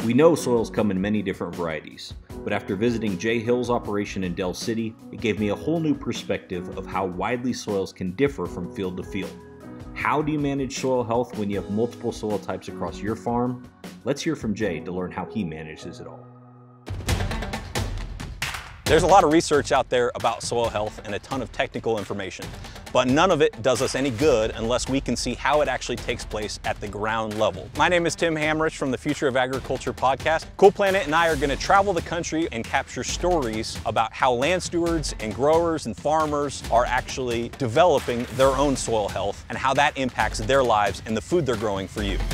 We know soils come in many different varieties, but after visiting Jay Hill's operation in Del City, it gave me a whole new perspective of how widely soils can differ from field to field. How do you manage soil health when you have multiple soil types across your farm? Let's hear from Jay to learn how he manages it all. There's a lot of research out there about soil health and a ton of technical information, but none of it does us any good unless we can see how it actually takes place at the ground level. My name is Tim Hamrich from the Future of Agriculture podcast. Cool Planet and I are going to travel the country and capture stories about how land stewards and growers and farmers are actually developing their own soil health and how that impacts their lives and the food they're growing for you.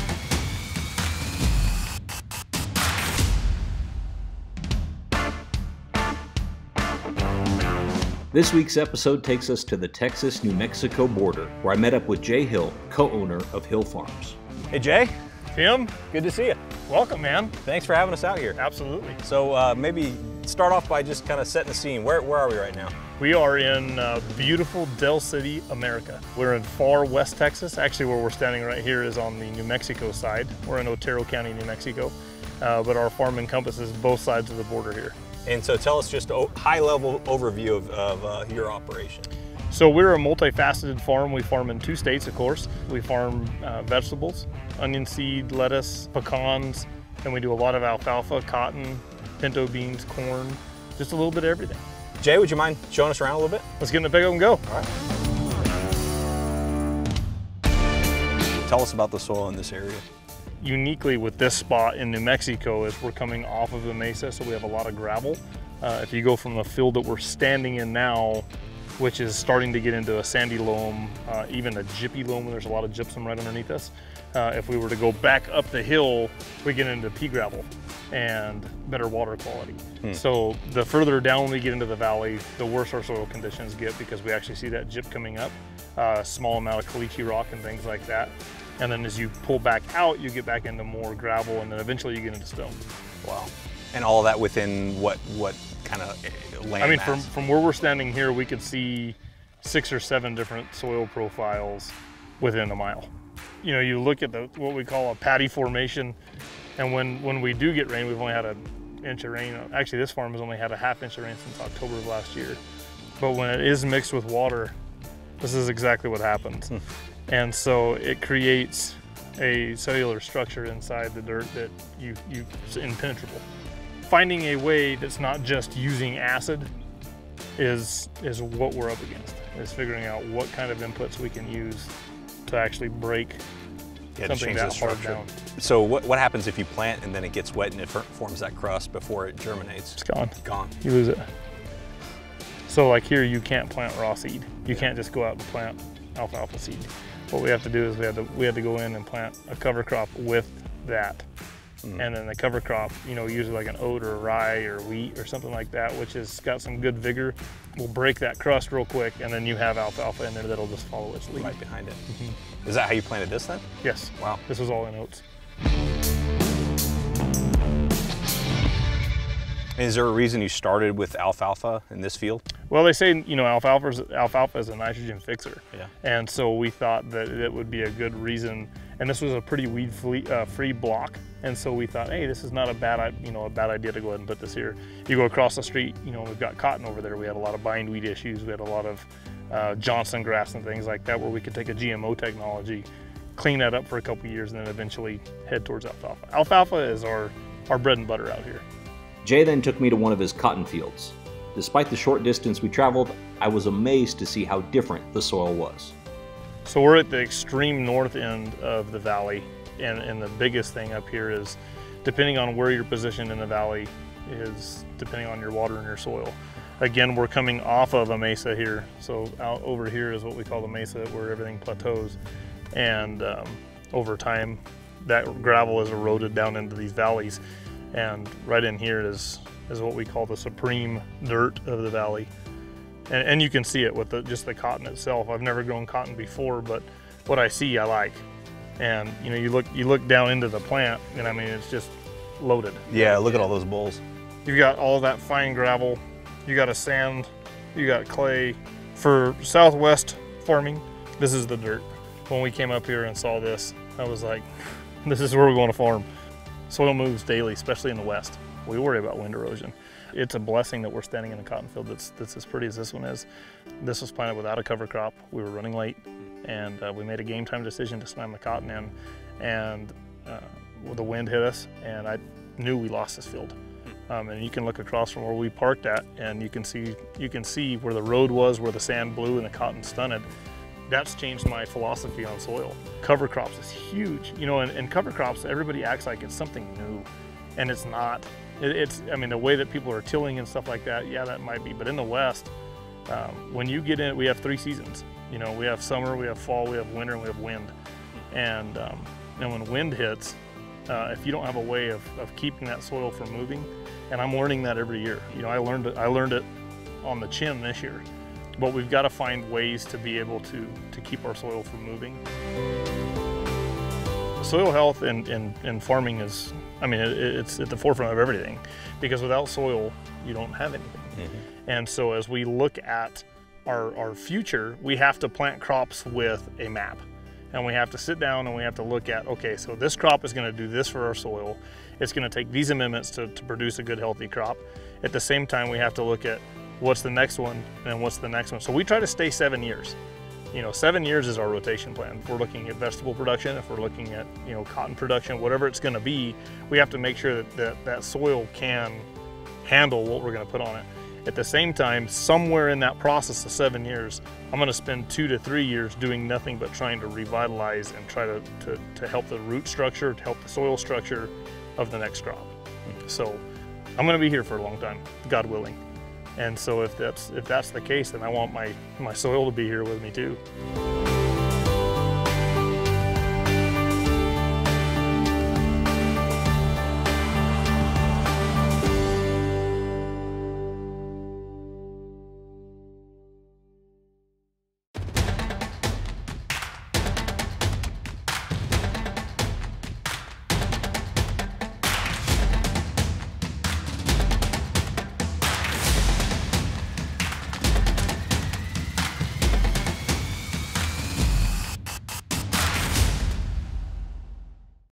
This week's episode takes us to the Texas-New Mexico border, where I met up with Jay Hill, co-owner of Hill Farms. Hey Jay. Tim, Good to see you. welcome, man. Thanks for having us out here. Absolutely. So maybe start off by just kind of setting the scene. Where are we right now? We are in beautiful Del City, America. We're in far west Texas. Actually, where we're standing right here is on the New Mexico side. We're in Otero County, New Mexico, but our farm encompasses both sides of the border here. And so tell us just a high-level overview of your operation. So we're a multifaceted farm. We farm in 2 states, of course. We farm vegetables, onion seed, lettuce, pecans, and we do a lot of alfalfa, cotton, pinto beans, corn, just a little bit of everything. Jay, would you mind showing us around a little bit? Let's get in the pickup and go. All right. Tell us about the soil in this area. Uniquely with this spot in New Mexico is we're coming off of the mesa, so we have a lot of gravel. If you go from the field that we're standing in now, which is starting to get into a sandy loam, even a gyppy loam, there's a lot of gypsum right underneath us. If we were to go back up the hill, we get into pea gravel and better water quality. So the further down we get into the valley, the worse our soil conditions get because we actually see that gyp coming up, a small amount of caliche rock and things like that. And then as you pull back out, you get back into more gravel, and then eventually you get into stone. Wow. And all of that within what kind of land I mean, mass? from where we're standing here, we could see 6 or 7 different soil profiles within a mile. You know, you look at what we call a paddy formation, and when we do get rain, we've only had an inch of rain. Actually, this farm has only had a ½ inch of rain since October of last year. But when it is mixed with water, this is exactly what happens. And so it creates a cellular structure inside the dirt that it's impenetrable. Finding a way that's not just using acid is what we're up against, is figuring out what kind of inputs we can use to actually break something that hard down. So what happens if you plant and then it gets wet and it forms that crust before it germinates? It's gone. Gone. You lose it. So like here, you can't plant raw seed. You can't just go out and plant alfalfa seed. What we have to do is we had to go in and plant a cover crop with that. And then the cover crop, you know, usually like an oat or a rye or wheat or something like that, which has got some good vigor, will break that crust real quick, and then you have alfalfa in there that'll just follow its lead. Right behind it. Is that how you planted this then? Yes. Wow. This was all in oats. Is there a reason you started with alfalfa in this field? Well, they say, you know, alfalfa is a nitrogen fixer. Yeah. And so we thought that it would be a good reason, and this was a pretty weed-free block. And so we thought, hey, this is not a bad idea to go ahead and put this here. You go across the street, you know, we've got cotton over there. We had a lot of bindweed issues. We had a lot of Johnson grass and things like that, where we could take a GMO technology, clean that up for a couple years, and then eventually head towards alfalfa. Alfalfa is our bread and butter out here. Jay then took me to one of his cotton fields. Despite the short distance we traveled, I was amazed to see how different the soil was. So we're at the extreme north end of the valley, and the biggest thing up here is, depending on where you're positioned in the valley, is depending on your water and your soil. Again, we're coming off of a mesa here, so out over here is what we call the mesa, where everything plateaus, and over time that gravel is eroded down into these valleys. And right in here is what we call the supreme dirt of the valley. And you can see it with just the cotton itself. I've never grown cotton before, but what I see, I like. And you know, you look down into the plant, and I mean, it's just loaded. Yeah, look at all those bowls. You've got all that fine gravel, you got a sand, you got clay. For Southwest farming, this is the dirt. When we came up here and saw this, I was like, this is where we're going to farm. Soil moves daily, especially in the West. We worry about wind erosion. It's a blessing that we're standing in a cotton field that's as pretty as this one is. This was planted without a cover crop. We were running late, and we made a game time decision to slam the cotton in, and the wind hit us, and I knew we lost this field. And you can look across from where we parked at, and you can see where the road was, where the sand blew and the cotton stunted. That's changed my philosophy on soil. Cover crops is huge, you know, and cover crops, everybody acts like it's something new, and it's not. I mean, the way that people are tilling and stuff like that, yeah, that might be. But in the West, when you get in, we have 3 seasons. You know, we have summer, we have fall, we have winter, and we have wind. And when wind hits, if you don't have a way of keeping that soil from moving, and I'm learning that every year. You know, I learned it on the chin this year. But we've got to find ways to be able to keep our soil from moving. Soil health in farming is, I mean, it's at the forefront of everything, because without soil, you don't have anything. Mm-hmm. And so as we look at our future, we have to plant crops with a map. And we have to sit down and we have to look at, okay, so this crop is going to do this for our soil. It's going to take these amendments to produce a good, healthy crop. At the same time, we have to look at what's the next one and what's the next one. So we try to stay 7 years. You know, 7 years is our rotation plan. If we're looking at vegetable production, if we're looking at, you know, cotton production, whatever it's going to be, we have to make sure that soil can handle what we're going to put on it. At the same time, somewhere in that process of 7 years, I'm going to spend 2 to 3 years doing nothing but trying to revitalize and try to help the root structure, to help the soil structure of the next crop. So I'm going to be here for a long time, God willing. And so if that's the case, then I want my soil to be here with me too.